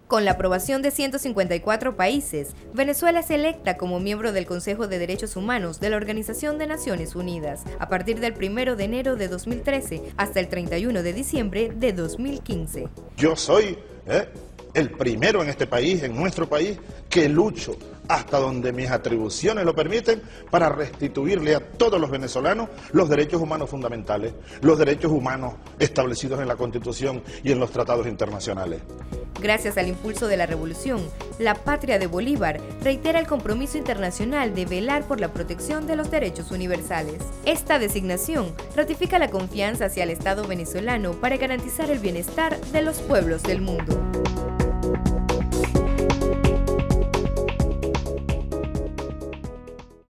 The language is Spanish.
Con la aprobación de 154 países, Venezuela es electa como miembro del Consejo de Derechos Humanos de la Organización de Naciones Unidas a partir del 1 de enero de 2013 hasta el 31 de diciembre de 2015. Yo soy el primero en este país, en nuestro país, que lucho hasta donde mis atribuciones lo permiten para restituirle a todos los venezolanos los derechos humanos fundamentales, los derechos humanos establecidos en la Constitución y en los tratados internacionales. Gracias al impulso de la revolución, la patria de Bolívar reitera el compromiso internacional de velar por la protección de los derechos universales. Esta designación ratifica la confianza hacia el Estado venezolano para garantizar el bienestar de los pueblos del mundo.